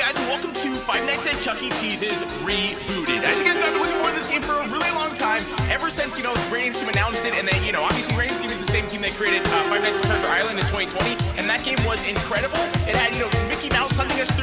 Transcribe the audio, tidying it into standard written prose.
guys, and welcome to Five Nights at Chuck E. Cheese's Rebooted. As you guys know, I've been looking forward to this game for a really long time, ever since, Radiant's team announced it, and then, obviously Radiant's team is the same team that created Five Nights at Treasure Island in 2020, and that game was incredible. It had, Mickey Mouse hunting us